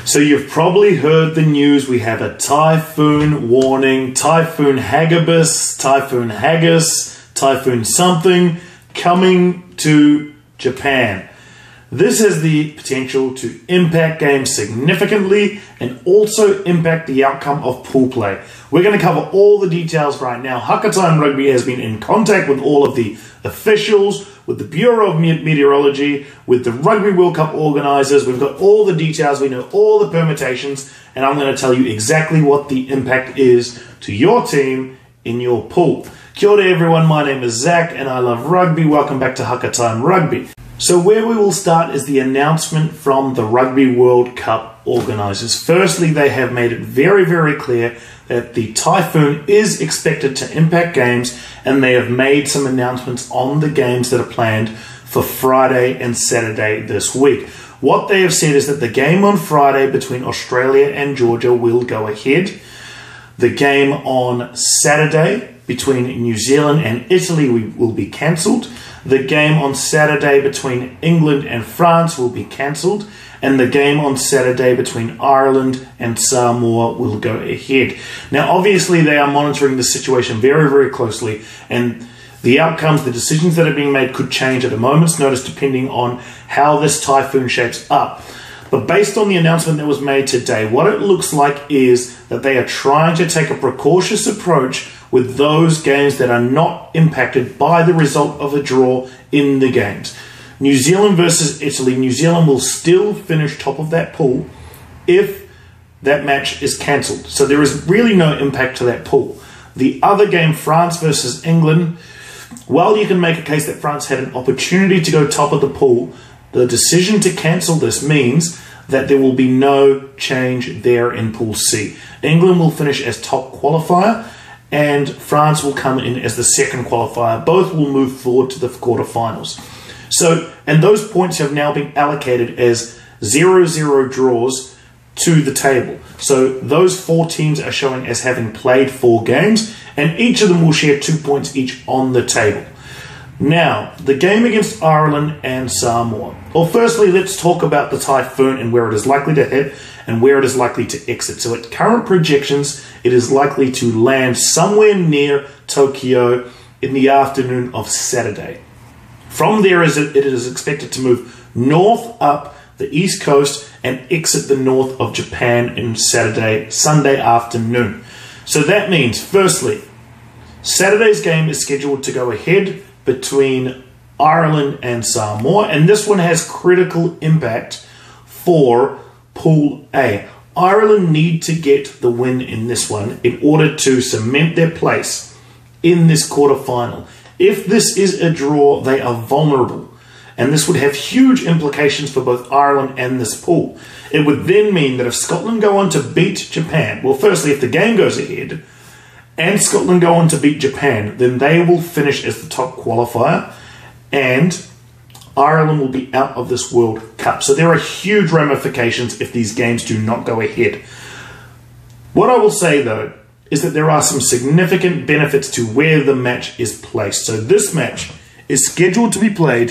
So you've probably heard the news. We have a typhoon warning, Typhoon Hagibis, Typhoon Hagis, Typhoon something coming to Japan. This has the potential to impact games significantly and also impact the outcome of pool play. We're going to cover all the details right now. Hakatime Rugby has been in contact with all of the officials, with the Bureau of Meteorology, with the Rugby World Cup organisers. We've got all the details, we know all the permutations, and I'm going to tell you exactly what the impact is to your team in your pool. Kia ora everyone, my name is Zach and I love rugby. Welcome back to Hakatime Rugby. So where we will start is the announcement from the Rugby World Cup organisers. Firstly, they have made it very, very clear that the typhoon is expected to impact games, and they have made some announcements on the games that are planned for Friday and Saturday this week. What they have said is that the game on Friday between Australia and Georgia will go ahead. The game on Saturday between New Zealand and Italy will be cancelled. The game on Saturday between England and France will be cancelled. And the game on Saturday between Ireland and Samoa will go ahead. Now, obviously, they are monitoring the situation very, very closely. And the outcomes, the decisions that are being made could change at a moment's notice depending on how this typhoon shapes up. But based on the announcement that was made today, what it looks like is that they are trying to take a precautious approach with those games that are not impacted by the result of a draw in the games. New Zealand versus Italy, New Zealand will still finish top of that pool if that match is cancelled. So there is really no impact to that pool. The other game, France versus England, while you can make a case that France had an opportunity to go top of the pool, the decision to cancel this means that there will be no change there in Pool C. England will finish as top qualifier and France will come in as the second qualifier. Both will move forward to the quarterfinals. So, and those points have now been allocated as 0-0 draws to the table. So those four teams are showing as having played 4 games, and each of them will share 2 points each on the table. Now, the game against Ireland and Samoa. Well, firstly, let's talk about the typhoon and where it is likely to hit and where it is likely to exit. So at current projections, it is likely to land somewhere near Tokyo in the afternoon of Saturday. From there, it is expected to move north up the east coast and exit the north of Japan in Sunday afternoon. So that means, firstly, Saturday's game is scheduled to go ahead between Ireland and Samoa, and this one has critical impact for Pool A. Ireland need to get the win in this one in order to cement their place in this quarterfinal. If this is a draw, they are vulnerable, and this would have huge implications for both Ireland and this pool. It would then mean that if Scotland go on to beat Japan, well, firstly, if the game goes ahead and Scotland go on to beat Japan, then they will finish as the top qualifier, and Ireland will be out of this World Cup. So there are huge ramifications if these games do not go ahead. What I will say, though, is that there are some significant benefits to where the match is placed. So this match is scheduled to be played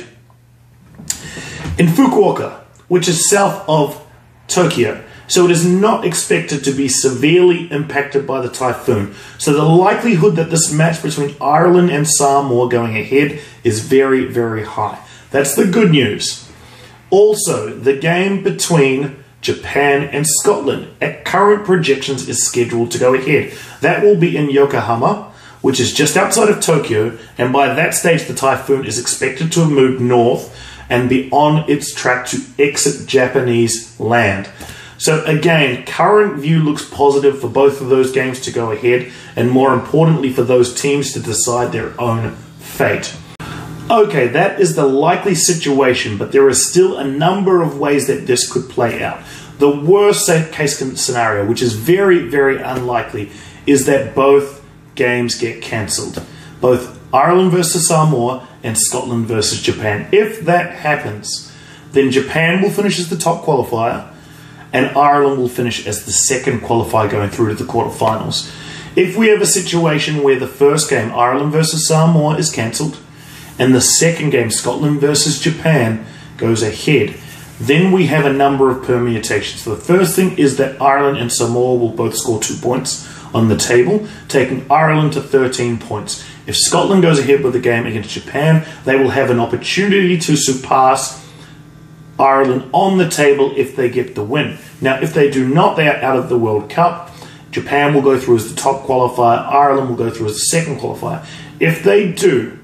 in Fukuoka, which is south of Tokyo. So it is not expected to be severely impacted by the typhoon. So the likelihood that this match between Ireland and Samoa going ahead is very, very high. That's the good news. Also, the game between Japan and Scotland at current projections is scheduled to go ahead. That will be in Yokohama, which is just outside of Tokyo, and by that stage the typhoon is expected to have moved north and be on its track to exit Japanese land. So again, current view looks positive for both of those games to go ahead, and more importantly for those teams to decide their own fate. Okay, that is the likely situation, but there is still a number of ways that this could play out. The worst case scenario, which is very, very unlikely, is that both games get cancelled. Both Ireland versus Samoa and Scotland versus Japan. If that happens, then Japan will finish as the top qualifier and Ireland will finish as the second qualifier going through to the quarterfinals. If we have a situation where the first game, Ireland versus Samoa, is cancelled, and the second game, Scotland versus Japan, goes ahead, Then we have a number of permutations. So the first thing is that Ireland and Samoa will both score 2 points on the table, taking Ireland to 13 points. If Scotland goes ahead with the game against Japan, they will have an opportunity to surpass Ireland on the table if they get the win. Now, if they do not, they are out of the World Cup. Japan will go through as the top qualifier. Ireland will go through as the second qualifier. If they do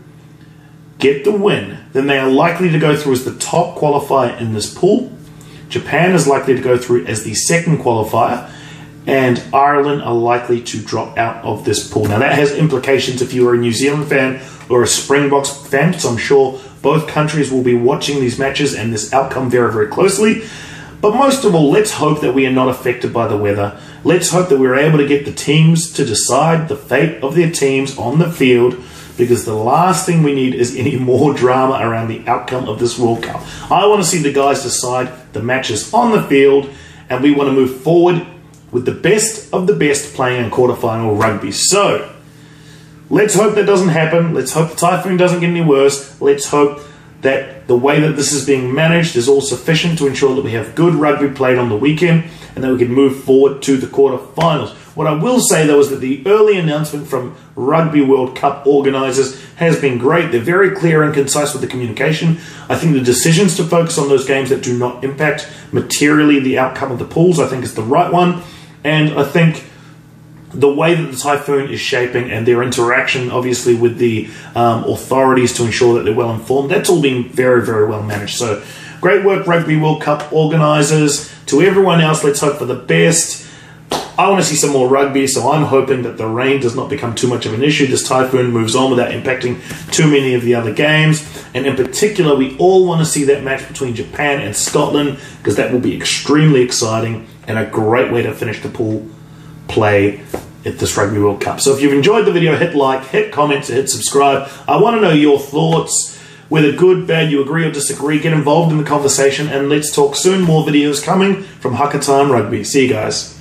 get the win, then they are likely to go through as the top qualifier in this pool. Japan is likely to go through as the second qualifier, and Ireland are likely to drop out of this pool. Now that has implications if you are a New Zealand fan or a Springboks fan, so I'm sure both countries will be watching these matches and this outcome very, very closely. But most of all, let's hope that we are not affected by the weather. Let's hope that we're able to get the teams to decide the fate of their teams on the field, because the last thing we need is any more drama around the outcome of this World Cup. I want to see the guys decide the matches on the field, and we want to move forward with the best of the best playing in quarterfinal rugby. So, let's hope that doesn't happen. Let's hope the Typhoon doesn't get any worse. Let's hope that the way that this is being managed is all sufficient to ensure that we have good rugby played on the weekend and that we can move forward to the quarterfinals. What I will say, though, is that the early announcement from Rugby World Cup organisers has been great. They're very clear and concise with the communication. I think the decisions to focus on those games that do not impact materially the outcome of the pools, I think, is the right one. And I think the way that the Typhoon is shaping and their interaction, obviously, with the authorities to ensure that they're well informed, that's all been very, very well managed. So, great work, Rugby World Cup organisers. To everyone else, let's hope for the best. I want to see some more rugby, so I'm hoping that the rain does not become too much of an issue. This Typhoon moves on without impacting too many of the other games. And in particular, we all want to see that match between Japan and Scotland, because that will be extremely exciting and a great way to finish the pool play at this Rugby World Cup. So if you've enjoyed the video, hit like, hit comments, hit subscribe. I want to know your thoughts, whether good, bad, you agree or disagree. Get involved in the conversation, and let's talk soon. More videos coming from Hakatime Rugby. See you guys.